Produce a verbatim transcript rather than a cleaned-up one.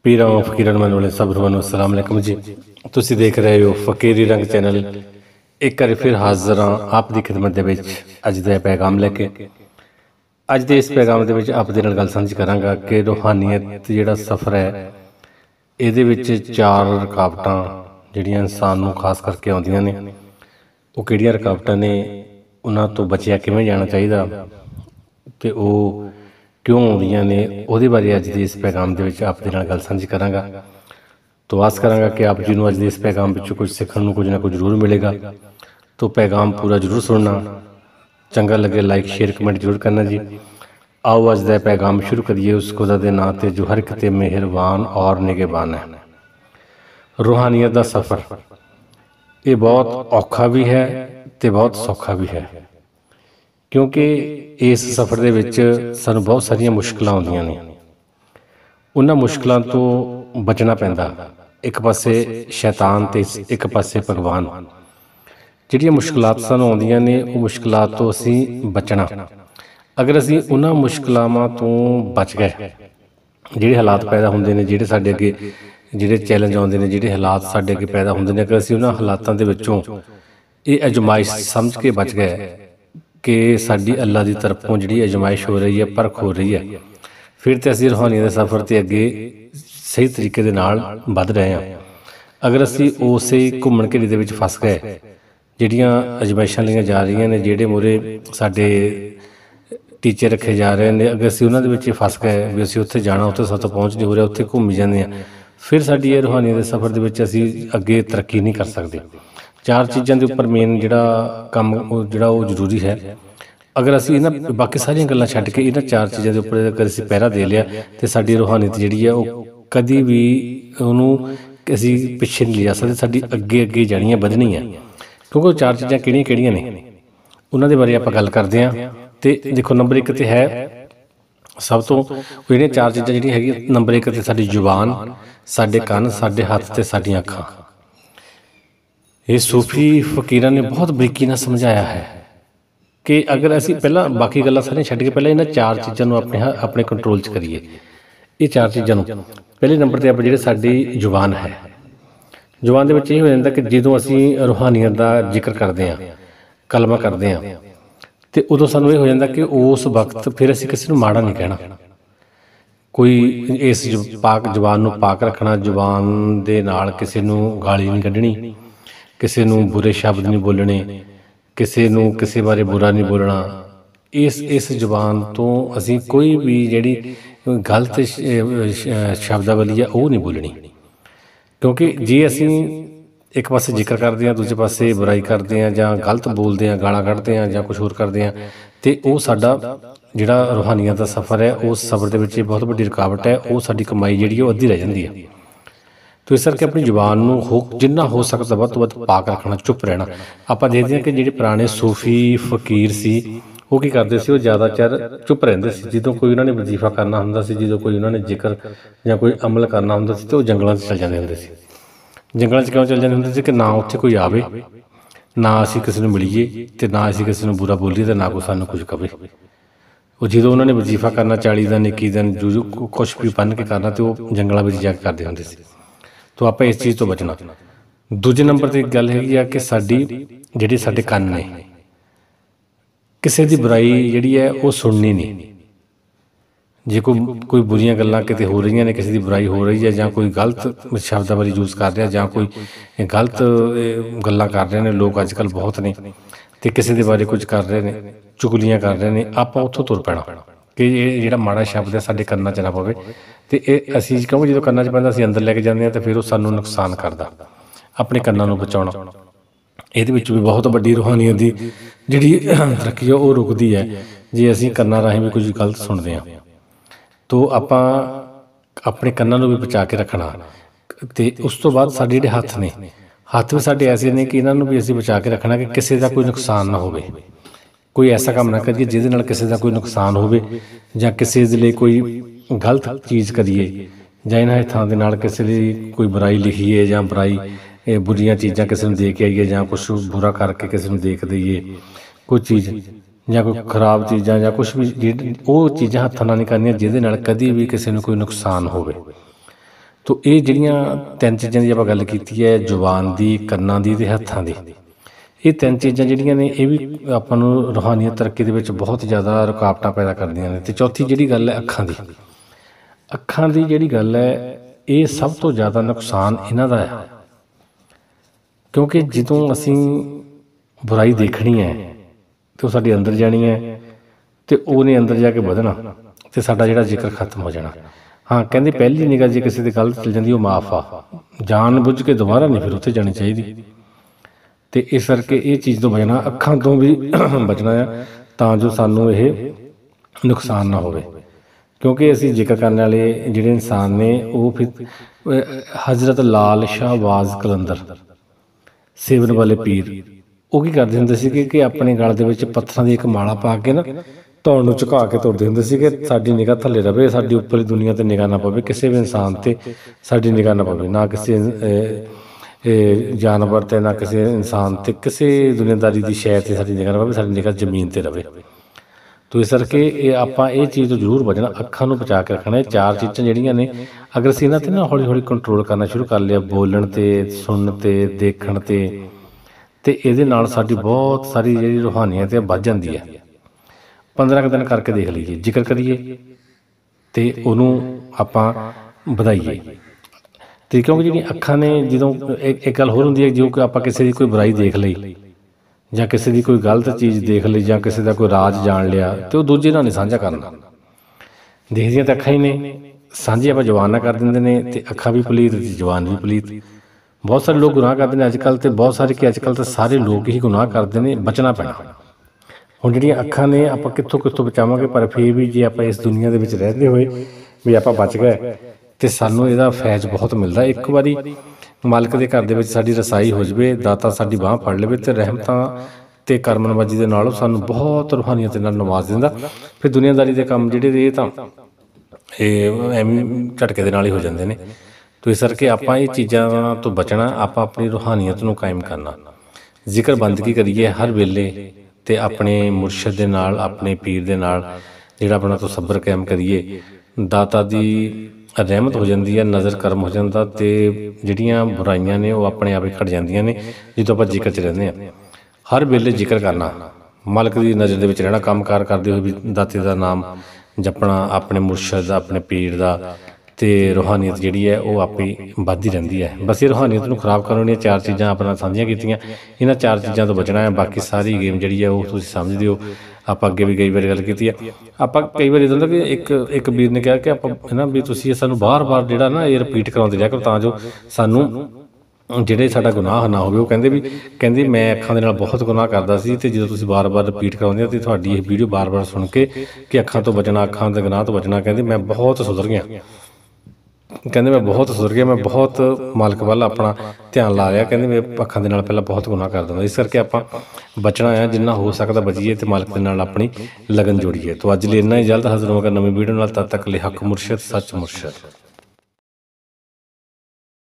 ਪੀਰਾਂ ਫਕੀਰਾਂ ਮੰਨ ਵਾਲੇ ਸਭ ਨੂੰ ਅਸਲਾਮ ਅਲੈਕੁਮ ਜੀ। ਤੁਸੀਂ ਦੇਖ ਰਹੇ ਹੋ ਫਕੀਰੀ ਰੰਗ ਚੈਨਲ। ਇੱਕ ਵਾਰ ਫਿਰ ਹਾਜ਼ਰ ਹਾਂ ਆਪ ਦੀ ਖਿਦਮਤ ਦੇ ਵਿੱਚ ਅੱਜ ਦਾ ਪੈਗਾਮ ਲੈ ਕੇ। ਅੱਜ ਦੇ ਇਸ ਪੈਗਾਮ ਦੇ ਵਿੱਚ ਆਪ ਦੇ ਨਾਲ ਗੱਲ ਸਾਂਝੀ ਕਰਾਂਗਾ ਕਿ ਰੂਹਾਨੀਅਤ ਜਿਹੜਾ ਸਫ਼ਰ ਹੈ ਇਹਦੇ ਵਿੱਚ ਚਾਰ ਰੁਕਾਵਟਾਂ ਜਿਹੜੀਆਂ ਇਨਸਾਨ ਨੂੰ ਖਾਸ ਕਰਕੇ ਆਉਂਦੀਆਂ ਨੇ, ਉਹ ਕਿਹੜੀਆਂ ਰੁਕਾਵਟਾਂ ਨੇ, ਉਹਨਾਂ ਤੋਂ ਬਚਿਆ ਕਿਵੇਂ ਜਾਣਾ ਚਾਹੀਦਾ ਅਤੇ ਉਹ ਕਿਉਂ ਆਉਂਦੀਆਂ ਨੇ, ਉਹਦੇ ਬਾਰੇ ਅੱਜ ਦੇ ਇਸ ਪੈਗਾਮ ਦੇ ਵਿੱਚ ਆਪ ਦੇ ਨਾਲ ਗੱਲ ਸਾਂਝੀ ਕਰਾਂਗਾ। ਤੋ ਆਸ ਕਰਾਂਗਾ ਕਿ ਆਪ ਜੀ ਨੂੰ ਅੱਜ ਦੇ ਇਸ ਪੈਗਾਮ ਵਿੱਚੋਂ ਕੁਝ ਸਿੱਖਣ ਨੂੰ ਕੁਝ ਨਾ ਕੁਝ ਜ਼ਰੂਰ ਮਿਲੇਗਾ। ਤੋ ਪੈਗਾਮ ਪੂਰਾ ਜ਼ਰੂਰ ਸੁਣਨਾ, ਚੰਗਾ ਲੱਗੇ ਲਾਈਕ ਸ਼ੇਅਰ ਕਮੈਂਟ ਜ਼ਰੂਰ ਕਰਨਾ ਜੀ। ਆਓ ਅੱਜ ਦਾ ਪੈਗਾਮ ਸ਼ੁਰੂ ਕਰੀਏ ਉਸ ਖੁਦਾ ਦੇ ਨਾਂ 'ਤੇ ਜੋ ਹਰ ਇੱਕ 'ਤੇ ਮਿਹਰਬਾਨ ਔਰ ਨਿਗਹਿਬਾਨ ਹੈ। ਰੂਹਾਨੀਅਤ ਦਾ ਸਫ਼ਰ ਇਹ ਬਹੁਤ ਔਖਾ ਵੀ ਹੈ ਅਤੇ ਬਹੁਤ ਸੌਖਾ ਵੀ ਹੈ, ਕਿਉਂਕਿ ਇਸ ਸਫ਼ਰ ਦੇ ਵਿੱਚ ਸਾਨੂੰ ਬਹੁਤ ਸਾਰੀਆਂ ਮੁਸ਼ਕਿਲਾਂ ਆਉਂਦੀਆਂ ਨੇ। ਉਹਨਾਂ ਮੁਸ਼ਕਿਲਾਂ ਤੋਂ ਬਚਣਾ ਪੈਂਦਾ। ਇੱਕ ਪਾਸੇ ਸ਼ੈਤਾਨ ਅਤੇ ਇੱਕ ਪਾਸੇ ਭਗਵਾਨ। ਜਿਹੜੀਆਂ ਮੁਸ਼ਕਿਲਾਤ ਸਾਨੂੰ ਆਉਂਦੀਆਂ ਨੇ ਉਹ ਮੁਸ਼ਕਿਲਾਤ ਤੋਂ ਅਸੀਂ ਬਚਣਾ। ਅਗਰ ਅਸੀਂ ਉਹਨਾਂ ਮੁਸ਼ਕਿਲਾਵਾਂ ਤੋਂ ਬਚ ਗਏ, ਜਿਹੜੇ ਹਾਲਾਤ ਪੈਦਾ ਹੁੰਦੇ ਨੇ, ਜਿਹੜੇ ਸਾਡੇ ਅੱਗੇ ਜਿਹੜੇ ਚੈਲੰਜ ਆਉਂਦੇ ਨੇ, ਜਿਹੜੇ ਹਾਲਾਤ ਸਾਡੇ ਅੱਗੇ ਪੈਦਾ ਹੁੰਦੇ ਨੇ, ਅਗਰ ਅਸੀਂ ਉਹਨਾਂ ਹਾਲਾਤਾਂ ਦੇ ਵਿੱਚੋਂ ਇਹ ਅਜ਼ਮਾਇਸ਼ ਸਮਝ ਕੇ ਬਚ ਗਏ ਕਿ ਸਾਡੀ ਅੱਲਾ ਦੀ ਤਰਫੋਂ ਜਿਹੜੀ ਅਜ਼ਮਾਇਸ਼ ਹੋ ਰਹੀ ਹੈ, ਪਰਖ ਹੋ ਰਹੀ ਹੈ, ਫਿਰ ਤਾਂ ਅਸੀਂ ਰੂਹਾਨੀਅਤ ਦੇ ਸਫ਼ਰ 'ਤੇ ਅੱਗੇ ਸਹੀ ਤਰੀਕੇ ਦੇ ਨਾਲ ਵੱਧ ਰਹੇ ਹਾਂ। ਅਗਰ ਅਸੀਂ ਉਸੇ ਘੁੰਮਣ ਘੇਰੀ ਦੇ ਵਿੱਚ ਫਸ ਗਏ, ਜਿਹੜੀਆਂ ਅਜ਼ਮਾਇਸ਼ਾਂ ਲਈਆਂ ਜਾ ਰਹੀਆਂ ਨੇ, ਜਿਹੜੇ ਮੂਹਰੇ ਸਾਡੇ ਟੀਚੇ ਰੱਖੇ ਜਾ ਰਹੇ ਨੇ, ਅਗਰ ਅਸੀਂ ਉਹਨਾਂ ਦੇ ਵਿੱਚ ਫਸ ਗਏ ਵੀ ਅਸੀਂ ਉੱਥੇ ਜਾਣਾ, ਉੱਥੇ ਸਾਤੋਂ ਪਹੁੰਚ ਨਹੀਂ ਹੋ ਰਿਹਾ, ਉੱਥੇ ਘੁੰਮੀ ਜਾਂਦੇ ਹਾਂ, ਫਿਰ ਸਾਡੀ ਇਹ ਰੂਹਾਨੀਅਤ ਦੇ ਸਫ਼ਰ ਦੇ ਵਿੱਚ ਅਸੀਂ ਅੱਗੇ ਤਰੱਕੀ ਨਹੀਂ ਕਰ ਸਕਦੇ। ਚਾਰ ਚੀਜ਼ਾਂ ਦੇ ਉੱਪਰ ਮੇਨ ਜਿਹੜਾ ਕੰਮ ਉਹ ਜਿਹੜਾ ਉਹ ਜ਼ਰੂਰੀ ਹੈ। ਅਗਰ ਅਸੀਂ ਇਹਨਾਂ ਬਾਕੀ ਸਾਰੀਆਂ ਗੱਲਾਂ ਛੱਡ ਕੇ ਇਹਨਾਂ ਚਾਰ ਚੀਜ਼ਾਂ ਦੇ ਉੱਪਰ ਅਗਰ ਅਸੀਂ ਪਹਿਰਾ ਦੇ ਲਿਆ ਤਾਂ ਸਾਡੀ ਰੂਹਾਨੀਅਤ ਜਿਹੜੀ ਹੈ ਉਹ ਕਦੀ ਵੀ ਉਹਨੂੰ ਅਸੀਂ ਪਿੱਛੇ ਨਹੀਂ ਲਿਜਾ ਸਕਦੇ, ਸਾਡੀ ਅੱਗੇ ਅੱਗੇ ਜਾਣੀਆਂ ਵਧਣੀ ਹੈ। ਕਿਉਂਕਿ ਉਹ ਚਾਰ ਚੀਜ਼ਾਂ ਕਿਹੜੀਆਂ ਕਿਹੜੀਆਂ ਨੇ ਉਹਨਾਂ ਦੇ ਬਾਰੇ ਆਪਾਂ ਗੱਲ ਕਰਦੇ ਹਾਂ। ਅਤੇ ਦੇਖੋ, ਨੰਬਰ ਇੱਕ 'ਤੇ ਹੈ ਸਭ ਤੋਂ ਉਹ ਜਿਹੜੀਆਂ ਚਾਰ ਚੀਜ਼ਾਂ ਜਿਹੜੀਆਂ ਹੈਗੀਆਂ, ਨੰਬਰ ਇੱਕ 'ਤੇ ਸਾਡੀ ਜ਼ੁਬਾਨ, ਸਾਡੇ ਕੰਨ, ਸਾਡੇ ਹੱਥ ਅਤੇ ਸਾਡੀਆਂ ਅੱਖਾਂ। ਇਹ ਸੂਫੀ ਫਕੀਰਾਂ ਨੇ ਬਹੁਤ ਬਰੀਕੀ ਨਾਲ ਸਮਝਾਇਆ ਹੈ ਕਿ ਅਗਰ ਅਸੀਂ ਪਹਿਲਾਂ ਬਾਕੀ ਗੱਲਾਂ ਸਾਰੀਆਂ ਛੱਡ ਕੇ ਪਹਿਲਾਂ ਇਹਨਾਂ ਚਾਰ ਚੀਜ਼ਾਂ ਨੂੰ ਆਪਣੇ ਆਪਣੇ ਕੰਟਰੋਲ 'ਚ ਕਰੀਏ। ਇਹ ਚਾਰ ਚੀਜ਼ਾਂ ਨੂੰ ਪਹਿਲੇ ਨੰਬਰ 'ਤੇ ਆਪਾਂ ਜਿਹੜੇ ਸਾਡੀ ਜ਼ੁਬਾਨ ਹੈ, ਜ਼ੁਬਾਨ ਦੇ ਵਿੱਚ ਇਹ ਹੋ ਜਾਂਦਾ ਕਿ ਜਦੋਂ ਅਸੀਂ ਰੂਹਾਨੀਅਤ ਦਾ ਜ਼ਿਕਰ ਕਰਦੇ ਹਾਂ, ਕਲਮਾ ਕਰਦੇ ਹਾਂ, ਅਤੇ ਉਦੋਂ ਸਾਨੂੰ ਇਹ ਹੋ ਜਾਂਦਾ ਕਿ ਉਸ ਵਕਤ ਫਿਰ ਅਸੀਂ ਕਿਸੇ ਨੂੰ ਮਾੜਾ ਨਹੀਂ ਕਹਿਣਾ। ਕੋਈ ਇਸ ਪਾਕ ਜ਼ੁਬਾਨ ਨੂੰ ਪਾਕ ਰੱਖਣਾ, ਜ਼ੁਬਾਨ ਦੇ ਨਾਲ ਕਿਸੇ ਨੂੰ ਗਾਲੀ ਨਹੀਂ ਕੱਢਣੀ, ਕਿਸੇ ਨੂੰ ਬੁਰੇ ਸ਼ਬਦ ਨਹੀਂ ਬੋਲਣੇ, ਕਿਸੇ ਨੂੰ ਕਿਸੇ ਬਾਰੇ ਬੁਰਾ ਨਹੀਂ ਬੋਲਣਾ। ਇਸ ਇਸ ਜ਼ੁਬਾਨ ਤੋਂ ਅਸੀਂ ਕੋਈ ਵੀ ਜਿਹੜੀ ਗਲਤ ਸ਼ਬਦਾਵਲੀ ਆ ਉਹ ਨਹੀਂ ਬੋਲਣੀ। ਕਿਉਂਕਿ ਜੇ ਅਸੀਂ ਇੱਕ ਪਾਸੇ ਜ਼ਿਕਰ ਕਰਦੇ ਹਾਂ, ਦੂਜੇ ਪਾਸੇ ਬੁਰਾਈ ਕਰਦੇ ਹਾਂ ਜਾਂ ਗਲਤ ਬੋਲਦੇ ਹਾਂ, ਗਾਲਾਂ ਕੱਢਦੇ ਹਾਂ ਜਾਂ ਕੁਛ ਹੋਰ ਕਰਦੇ ਹਾਂ, ਅਤੇ ਉਹ ਸਾਡਾ ਜਿਹੜਾ ਰੂਹਾਨੀਅਤ ਦਾ ਸਫ਼ਰ ਹੈ ਉਸ ਸਫ਼ਰ ਦੇ ਵਿੱਚ ਇਹ ਬਹੁਤ ਵੱਡੀ ਰੁਕਾਵਟ ਹੈ। ਉਹ ਸਾਡੀ ਕਮਾਈ ਜਿਹੜੀ ਉਹ ਅੱਧੀ ਰਹਿ ਜਾਂਦੀ ਹੈ। ਤੋ ਇਸ ਕਰਕੇ ਆਪਣੀ ਜ਼ੁਬਾਨ ਨੂੰ ਹੋ ਜਿੰਨਾ ਹੋ ਸਕਦਾ ਵੱਧ ਤੋਂ ਵੱਧ ਪਾਕ ਰੱਖਣਾ, ਚੁੱਪ ਰਹਿਣਾ। ਆਪਾਂ ਦੇਖਦੇ ਹਾਂ ਕਿ ਜਿਹੜੇ ਪੁਰਾਣੇ ਸੂਫੀ ਫਕੀਰ ਸੀ ਉਹ ਕੀ ਕਰਦੇ ਸੀ, ਉਹ ਜ਼ਿਆਦਾ ਚਿਰ ਚੁੱਪ ਰਹਿੰਦੇ ਸੀ। ਜਦੋਂ ਕੋਈ ਉਹਨਾਂ ਨੇ ਵਜ਼ੀਫਾ ਕਰਨਾ ਹੁੰਦਾ ਸੀ, ਜਦੋਂ ਕੋਈ ਉਹਨਾਂ ਨੇ ਜ਼ਿਕਰ ਜਾਂ ਕੋਈ ਅਮਲ ਕਰਨਾ ਹੁੰਦਾ ਸੀ, ਤਾਂ ਉਹ ਜੰਗਲਾਂ 'ਚ ਚਲ ਜਾਂਦੇ ਹੁੰਦੇ ਸੀ। ਜੰਗਲਾਂ 'ਚ ਕਿਉਂ ਚਲ ਜਾਂਦੇ ਹੁੰਦੇ ਸੀ ਕਿ ਨਾ ਉੱਥੇ ਕੋਈ ਆਵੇ, ਨਾ ਅਸੀਂ ਕਿਸੇ ਨੂੰ ਮਿਲੀਏ, ਅਤੇ ਨਾ ਅਸੀਂ ਕਿਸੇ ਨੂੰ ਬੁਰਾ ਬੋਲੀਏ, ਅਤੇ ਨਾ ਕੋਈ ਸਾਨੂੰ ਕੁਝ ਕਵੇ। ਉਹ ਜਦੋਂ ਉਹਨਾਂ ਨੇ ਵਜ਼ੀਫਾ ਕਰਨਾ ਚਾਲੀ ਦਿਨ ਇੱਕੀ ਦਿਨ ਜੋ ਜੋ ਕੁਛ ਵੀ ਬੰਨ੍ਹ ਕੇ ਕਰਨਾ, ਅਤੇ ਉਹ ਜੰਗਲਾਂ ਵਿੱਚ ਜਾ ਕੇ ਕਰਦੇ ਹੁੰਦੇ ਸੀ। ਤੋ ਆਪਾਂ ਇਸ ਚੀਜ਼ ਤੋਂ ਬਚਣਾ। ਦੂਜੇ ਨੰਬਰ 'ਤੇ ਇੱਕ ਗੱਲ ਹੈਗੀ ਆ ਕਿ ਸਾਡੀ ਜਿਹੜੇ ਸਾਡੇ ਕੰਨ ਨੇ, ਕਿਸੇ ਦੀ ਬੁਰਾਈ ਜਿਹੜੀ ਹੈ ਉਹ ਸੁਣਨੀ ਨਹੀਂ। ਜੇ ਕੋਈ ਕੋਈ ਬੁਰੀਆਂ ਗੱਲਾਂ ਕਿਤੇ ਹੋ ਰਹੀਆਂ ਨੇ, ਕਿਸੇ ਦੀ ਬੁਰਾਈ ਹੋ ਰਹੀ ਹੈ, ਜਾਂ ਕੋਈ ਗਲਤ ਸ਼ਬਦਾਵਲੀ ਯੂਜ਼ ਕਰ ਰਿਹਾ, ਜਾਂ ਕੋਈ ਗਲਤ ਗੱਲਾਂ ਕਰ ਰਹੇ ਨੇ, ਲੋਕ ਅੱਜ ਕੱਲ੍ਹ ਬਹੁਤ ਨੇ, ਅਤੇ ਕਿਸੇ ਦੇ ਬਾਰੇ ਕੁਝ ਕਰ ਰਹੇ ਨੇ, ਚੁਗਲੀਆਂ ਕਰ ਰਹੇ ਨੇ, ਆਪਾਂ ਉੱਥੋਂ ਤੁਰ ਪੈਣਾ ਕਿ ਇਹ ਜਿਹੜਾ ਮਾੜਾ ਸ਼ਬਦ ਹੈ ਸਾਡੇ ਕੰਨਾਂ 'ਚ ਨਾ ਪਵੇ। ਅਤੇ ਇਹ ਅਸੀਂ ਕਿਉਂਕਿ ਜਦੋਂ ਕੰਨਾਂ 'ਚ ਪੈਂਦਾ ਅਸੀਂ ਅੰਦਰ ਲੈ ਕੇ ਜਾਂਦੇ ਹਾਂ, ਅਤੇ ਫਿਰ ਉਹ ਸਾਨੂੰ ਨੁਕਸਾਨ ਕਰਦਾ। ਆਪਣੇ ਕੰਨਾਂ ਨੂੰ ਬਚਾਉਣਾ, ਇਹਦੇ ਵਿੱਚ ਵੀ ਬਹੁਤ ਵੱਡੀ ਰੂਹਾਨੀਅਤ ਦੀ ਜਿਹੜੀ ਤਰੱਕੀ ਉਹ ਰੁਕਦੀ ਹੈ ਜੇ ਅਸੀਂ ਕੰਨਾਂ ਰਾਹੀਂ ਵੀ ਕੁਝ ਗਲਤ ਸੁਣਦੇ ਹਾਂ। ਤੋ ਆਪਾਂ ਆਪਣੇ ਕੰਨਾਂ ਨੂੰ ਵੀ ਬਚਾ ਕੇ ਰੱਖਣਾ। ਅਤੇ ਉਸ ਤੋਂ ਬਾਅਦ ਸਾਡੇ ਜਿਹੜੇ ਹੱਥ ਨੇ, ਹੱਥ ਵੀ ਸਾਡੇ ਐਸੇ ਨੇ ਕਿ ਇਹਨਾਂ ਨੂੰ ਵੀ ਅਸੀਂ ਬਚਾ ਕੇ ਰੱਖਣਾ ਕਿ ਕਿਸੇ ਦਾ ਕੋਈ ਨੁਕਸਾਨ ਨਾ ਹੋਵੇ। ਕੋਈ ਐਸਾ ਕੰਮ ਨਾ ਕਰੀਏ ਜਿਹਦੇ ਨਾਲ ਕਿਸੇ ਦਾ ਕੋਈ ਨੁਕਸਾਨ ਹੋਵੇ, ਜਾਂ ਕਿਸੇ ਦੇ ਲਈ ਕੋਈ ਗਲਤ ਚੀਜ਼ ਕਰੀਏ, ਜਾਂ ਇਹਨਾਂ ਹੱਥਾਂ ਦੇ ਨਾਲ ਕਿਸੇ ਦੀ ਕੋਈ ਬੁਰਾਈ ਲਿਖੀਏ, ਜਾਂ ਬੁਰਾਈ ਇਹ ਬੁਰੀਆਂ ਚੀਜ਼ਾਂ ਕਿਸੇ ਨੂੰ ਦੇ ਕੇ ਆਈਏ, ਜਾਂ ਕੁਛ ਬੁਰਾ ਕਰਕੇ ਕਿਸੇ ਨੂੰ ਦੇਖ ਦਈਏ ਕੋਈ ਚੀਜ਼, ਜਾਂ ਕੋਈ ਖਰਾਬ ਚੀਜ਼ਾਂ ਜਾਂ ਕੁਛ ਵੀ, ਉਹ ਚੀਜ਼ਾਂ ਹੱਥਾਂ ਨਾਲ ਨਹੀਂ ਕਰਨੀਆਂ ਜਿਹਦੇ ਨਾਲ ਕਦੀ ਵੀ ਕਿਸੇ ਨੂੰ ਕੋਈ ਨੁਕਸਾਨ ਹੋਵੇ। ਤੋ ਇਹ ਜਿਹੜੀਆਂ ਤਿੰਨ ਚੀਜ਼ਾਂ ਦੀ ਆਪਾਂ ਗੱਲ ਕੀਤੀ ਹੈ, ਜ਼ੁਬਾਨ ਦੀ, ਕੰਨਾਂ ਦੀ ਅਤੇ ਹੱਥਾਂ ਦੀ, ਇਹ ਤਿੰਨ ਚੀਜ਼ਾਂ ਜਿਹੜੀਆਂ ਨੇ ਇਹ ਵੀ ਆਪਾਂ ਨੂੰ ਰੂਹਾਨੀਅਤ ਤਰੱਕੀ ਦੇ ਵਿੱਚ ਬਹੁਤ ਜ਼ਿਆਦਾ ਰੁਕਾਵਟਾਂ ਪੈਦਾ ਕਰਦੀਆਂ ਨੇ। ਅਤੇ ਚੌਥੀ ਜਿਹੜੀ ਗੱਲ ਹੈ ਅੱਖਾਂ ਦੀ, ਅੱਖਾਂ ਦੀ ਜਿਹੜੀ ਗੱਲ ਹੈ ਇਹ ਸਭ ਤੋਂ ਜ਼ਿਆਦਾ ਨੁਕਸਾਨ ਇਹਨਾਂ ਦਾ ਹੈ, ਕਿਉਂਕਿ ਜਦੋਂ ਅਸੀਂ ਬੁਰਾਈ ਦੇਖਣੀ ਹੈ ਅਤੇ ਉਹ ਸਾਡੇ ਅੰਦਰ ਜਾਣੀ ਹੈ ਅਤੇ ਉਹਨੇ ਅੰਦਰ ਜਾ ਕੇ ਵਧਣਾ ਅਤੇ ਸਾਡਾ ਜਿਹੜਾ ਜ਼ਿਕਰ ਖਤਮ ਹੋ ਜਾਣਾ। ਹਾਂ, ਕਹਿੰਦੇ ਪਹਿਲੀ ਨਿਗਾਹ ਜੇ ਕਿਸੇ ਦੀ ਗਲਤ ਚੱਲ ਜਾਂਦੀ ਉਹ ਮਾਫ ਆ, ਜਾਣ ਬੁੱਝ ਕੇ ਦੁਬਾਰਾ ਨਹੀਂ ਫਿਰ ਉੱਥੇ ਜਾਣੀ ਚਾਹੀਦੀ। ਅਤੇ ਇਸ ਕਰਕੇ ਇਹ ਚੀਜ਼ ਤੋਂ ਬਚਣਾ, ਅੱਖਾਂ ਤੋਂ ਵੀ ਬਚਣਾ ਆ ਤਾਂ ਜੋ ਸਾਨੂੰ ਇਹ ਨੁਕਸਾਨ ਨਾ ਹੋਵੇ। ਕਿਉਂਕਿ ਅਸੀਂ ਜ਼ਿਕਰ ਕਰਨ ਵਾਲੇ ਜਿਹੜੇ ਇਨਸਾਨ ਨੇ ਉਹ ਫਿਰ ਹਜ਼ਰਤ ਲਾਲ ਸ਼ਾਹਬਾਜ਼ ਕਲੰਦਰ ਸੇਵਨ ਵਾਲੇ ਪੀਰ ਉਹ ਕੀ ਕਰਦੇ ਹੁੰਦੇ ਸੀਗੇ ਕਿ ਆਪਣੇ ਗਲ ਦੇ ਵਿੱਚ ਪੱਥਰਾਂ ਦੀ ਇੱਕ ਮਾਲਾ ਪਾ ਕੇ ਨਾ ਧੌਣ ਨੂੰ ਝੁਕਾ ਕੇ ਤੁਰਦੇ ਹੁੰਦੇ ਸੀਗੇ, ਸਾਡੀ ਨਿਗਾਹ ਥੱਲੇ ਰਵੇ, ਸਾਡੀ ਉੱਪਰਲੀ ਦੁਨੀਆ 'ਤੇ ਨਿਗਾਹ ਨਾ ਪਵੇ, ਕਿਸੇ ਵੀ ਇਨਸਾਨ 'ਤੇ ਸਾਡੀ ਨਿਗਾਹ ਨਾ ਪਵੇ, ਨਾ ਕਿਸੇ ਜਾਨਵਰ 'ਤੇ, ਨਾ ਕਿਸੇ ਇਨਸਾਨ 'ਤੇ, ਕਿਸੇ ਦੁਨੀਆਦਾਰੀ ਦੀ ਸ਼ੈ 'ਤੇ ਸਾਡੀ ਨਿਗਾਹ ਨਾ ਪਵੇ, ਸਾਡੀ ਨਿਗਾਹ ਜ਼ਮੀਨ 'ਤੇ ਰਵੇ। ਤੋ ਇਸ ਕਰਕੇ ਇਹ ਆਪਾਂ ਇਹ ਚੀਜ਼ ਤੋਂ ਜ਼ਰੂਰ ਬਚਣਾ, ਅੱਖਾਂ ਨੂੰ ਬਚਾ ਕੇ ਰੱਖਣਾ। ਇਹ ਚਾਰ ਚੀਜ਼ਾਂ ਜਿਹੜੀਆਂ ਨੇ ਅਗਰ ਅਸੀਂ ਇਹਨਾਂ 'ਤੇ ਨਾ ਹੌਲੀ ਹੌਲੀ ਕੰਟਰੋਲ ਕਰਨਾ ਸ਼ੁਰੂ ਕਰ ਲਿਆ, ਬੋਲਣ 'ਤੇ, ਸੁਣਨ 'ਤੇ, ਦੇਖਣ 'ਤੇ, ਅਤੇ ਇਹਦੇ ਨਾਲ ਸਾਡੀ ਬਹੁਤ ਸਾਰੀ ਜਿਹੜੀ ਰੂਹਾਨੀਅਤ ਹੈ ਵੱਧ ਜਾਂਦੀ ਹੈ। ਪੰਦਰਾਂ ਕੁ ਦਿਨ ਕਰਕੇ ਦੇਖ ਲਈਏ, ਜ਼ਿਕਰ ਕਰੀਏ ਅਤੇ ਉਹਨੂੰ ਆਪਾਂ ਵਧਾਈਏ। ਅਤੇ ਕਿਉਂਕਿ ਜਿਹੜੀਆਂ ਅੱਖਾਂ ਨੇ ਜਦੋਂ ਇੱਕ ਇੱਕ ਗੱਲ ਹੋਰ ਹੁੰਦੀ ਹੈ, ਜੋ ਕਿ ਆਪਾਂ ਕਿਸੇ ਦੀ ਕੋਈ ਬੁਰਾਈ ਦੇਖ ਲਈ ਜਾਂ ਕਿਸੇ ਦੀ ਕੋਈ ਗਲਤ ਚੀਜ਼ ਦੇਖ ਲਈ ਜਾਂ ਕਿਸੇ ਦਾ ਕੋਈ ਰਾਜ ਜਾਣ ਲਿਆ ਅਤੇ ਉਹ ਦੂਜੇ ਨਾਲ ਨਹੀਂ ਸਾਂਝਾ ਕਰਨਾ। ਦੇਖਦੀਆਂ ਤਾਂ ਅੱਖਾਂ ਹੀ ਨੇ, ਸਾਂਝੀ ਆਪਾਂ ਜ਼ੁਬਾਨ ਨਾਲ ਕਰ ਦਿੰਦੇ ਨੇ, ਅਤੇ ਅੱਖਾਂ ਵੀ ਪਲੀਤ ਅਤੇ ਜ਼ੁਬਾਨ ਵੀ ਪਲੀਤ। ਬਹੁਤ ਸਾਰੇ ਲੋਕ ਗੁਨਾਹ ਕਰਦੇ ਨੇ ਅੱਜ ਕੱਲ੍ਹ, ਅਤੇ ਬਹੁਤ ਸਾਰੇ ਕਿ ਅੱਜ ਕੱਲ੍ਹ ਤਾਂ ਸਾਰੇ ਲੋਕ ਹੀ ਗੁਨਾਹ ਕਰਦੇ ਨੇ, ਬਚਣਾ ਪੈਣਾ। ਹੁਣ ਜਿਹੜੀਆਂ ਅੱਖਾਂ ਨੇ ਆਪਾਂ ਕਿੱਥੋਂ ਕਿੱਥੋਂ ਬਚਾਵਾਂਗੇ, ਪਰ ਫਿਰ ਵੀ ਜੇ ਆਪਾਂ ਇਸ ਦੁਨੀਆ ਦੇ ਵਿੱਚ ਰਹਿੰਦੇ ਹੋਏ ਵੀ ਆਪਾਂ ਬਚ ਗਏ ਅਤੇ ਸਾਨੂੰ ਇਹਦਾ ਫੈਜ਼ ਬਹੁਤ ਮਿਲਦਾ। ਇੱਕ ਵਾਰੀ ਮਾਲਕ ਦੇ ਘਰ ਦੇ ਵਿੱਚ ਸਾਡੀ ਰਸਾਈ ਹੋ ਜਾਵੇ, ਦਾਤਾ ਸਾਡੀ ਬਾਂਹ ਫੜ ਲਵੇ ਅਤੇ ਰਹਿਮਤਾਂ ਅਤੇ ਕਰਮ ਨਵਾਜੀ ਦੇ ਨਾਲ ਸਾਨੂੰ ਬਹੁਤ ਰੂਹਾਨੀਅਤ ਦੇ ਨਾਲ ਨਵਾਜ਼ ਦਿੰਦਾ। ਫਿਰ ਦੁਨੀਆਦਾਰੀ ਦੇ ਕੰਮ ਜਿਹੜੇ ਇਹ ਤਾਂ ਇਹ ਐਵੇਂ ਝਟਕੇ ਦੇ ਨਾਲ ਹੀ ਹੋ ਜਾਂਦੇ ਨੇ। ਤੋ ਇਸ ਕਰਕੇ ਆਪਾਂ ਇਹ ਚੀਜ਼ਾਂ ਤੋਂ ਬਚਣਾ, ਆਪਾਂ ਆਪਣੀ ਰੂਹਾਨੀਅਤ ਨੂੰ ਕਾਇਮ ਕਰਨਾ, ਜ਼ਿਕਰ ਬੰਦਗੀ ਕਰੀਏ ਹਰ ਵੇਲੇ, ਅਤੇ ਆਪਣੇ ਮੁਰਸ਼ਦ ਦੇ ਨਾਲ, ਆਪਣੇ ਪੀਰ ਦੇ ਨਾਲ ਜਿਹੜਾ ਆਪਣਾ ਤਸੱਬਰ ਕਾਇਮ ਕਰੀਏ, ਦਾਤਾ ਦੀ ਰਹਿਮਤ ਹੋ ਜਾਂਦੀ ਹੈ, ਨਜ਼ਰ ਕਰਮ ਹੋ ਜਾਂਦਾ, ਅਤੇ ਜਿਹੜੀਆਂ ਬੁਰਾਈਆਂ ਨੇ ਉਹ ਆਪਣੇ ਆਪ ਹੀ ਘਟ ਜਾਂਦੀਆਂ ਨੇ ਜਦੋਂ ਆਪਾਂ ਜ਼ਿਕਰ 'ਚ ਰਹਿੰਦੇ ਹਾਂ। ਹਰ ਵੇਲੇ ਜ਼ਿਕਰ ਕਰਨਾ, ਮਾਲਕ ਦੀ ਨਜ਼ਰ ਦੇ ਵਿੱਚ ਰਹਿਣਾ, ਕੰਮ ਕਾਰ ਕਰਦੇ ਹੋਏ ਵੀ ਦਾਤੇ ਦਾ ਨਾਮ ਜਪਣਾ, ਆਪਣੇ ਮੁਰਸ਼ਦ ਦਾ, ਆਪਣੇ ਪੀਰ ਦਾ, ਅਤੇ ਰੂਹਾਨੀਅਤ ਜਿਹੜੀ ਹੈ ਉਹ ਆਪੇ ਵੱਧਦੀ ਰਹਿੰਦੀ ਹੈ। ਬਸ ਇਹ ਰੂਹਾਨੀਅਤ ਨੂੰ ਖਰਾਬ ਕਰਨ ਵਾਲੀਆਂ ਚਾਰ ਚੀਜ਼ਾਂ ਆਪਣਾ ਸਾਂਝੀਆਂ ਕੀਤੀਆਂ, ਇਹਨਾਂ ਚਾਰ ਚੀਜ਼ਾਂ ਤੋਂ ਬਚਣਾ ਹੈ। ਬਾਕੀ ਸਾਰੀ ਗੇਮ ਜਿਹੜੀ ਹੈ ਉਹ ਤੁਸੀਂ ਸਮਝਦੇ ਹੋ। ਆਪਾਂ ਅੱਗੇ ਵੀ ਕਈ ਵਾਰੀ ਗੱਲ ਕੀਤੀ ਹੈ, ਆਪਾਂ ਕਈ ਵਾਰੀ ਇੱਦਾਂ ਹੁੰਦਾ ਕਿ ਇੱਕ ਇੱਕ ਵੀਰ ਨੇ ਕਿਹਾ ਕਿ ਆਪਾਂ ਹੈ ਨਾ ਵੀ ਤੁਸੀਂ ਸਾਨੂੰ ਬਾਰ ਬਾਰ ਜਿਹੜਾ ਨਾ ਇਹ ਰਿਪੀਟ ਕਰਾਉਂਦੇ ਰਿਹਾ ਕਰੋ ਤਾਂ ਜੋ ਸਾਨੂੰ ਜਿਹੜੇ ਸਾਡਾ ਗੁਨਾਹ ਨਾ ਹੋਵੇ। ਉਹ ਕਹਿੰਦੇ ਵੀ ਕਹਿੰਦੇ ਮੈਂ ਅੱਖਾਂ ਦੇ ਨਾਲ ਬਹੁਤ ਗੁਨਾਹ ਕਰਦਾ ਸੀ, ਅਤੇ ਜਦੋਂ ਤੁਸੀਂ ਵਾਰ ਵਾਰ ਰਿਪੀਟ ਕਰਾਉਂਦੇ ਹੋ ਅਤੇ ਤੁਹਾਡੀ ਇਹ ਵੀਡੀਓ ਵਾਰ ਵਾਰ ਸੁਣ ਕੇ ਕਿ ਅੱਖਾਂ ਤੋਂ ਬਚਣਾ, ਅੱਖਾਂ ਦੇ ਗੁਨਾਹ ਤੋਂ ਬਚਣਾ, ਕਹਿੰਦੇ ਮੈਂ ਬਹੁਤ ਸੁਧਰ ਗਿਆ, ਕਹਿੰਦੇ ਮੈਂ ਬਹੁਤ ਸੁਧਰ ਗਿਆ, ਮੈਂ ਬਹੁਤ ਮਾਲਕ ਵੱਲ ਆਪਣਾ ਧਿਆਨ ਲਾ ਲਿਆ। ਕਹਿੰਦੇ ਮੈਂ ਅੱਖਾਂ ਦੇ ਨਾਲ ਪਹਿਲਾਂ ਬਹੁਤ ਗੁਨਾਹ ਕਰਦਾ ਹੁੰਦਾ। ਇਸ ਕਰਕੇ ਆਪਾਂ ਬਚਣਾ ਆ, ਜਿੰਨਾ ਹੋ ਸਕਦਾ ਬਚੀਏ ਅਤੇ ਮਾਲਕ ਦੇ ਨਾਲ ਆਪਣੀ ਲਗਨ ਜੋੜੀਏ। ਤੋ ਅੱਜ ਲਈ ਇੰਨਾ ਹੀ, ਜਲਦ ਹਾਜ਼ਰ ਹੋਵਾਂਗਾ ਨਵੀਂ ਵੀਡੀਓ ਨਾਲ। ਤਦ ਤੱਕ ਲਈ ਹੱਕ ਮੁਰਸ਼ਦ, ਸੱਚ ਮੁਰਸ਼ਦ।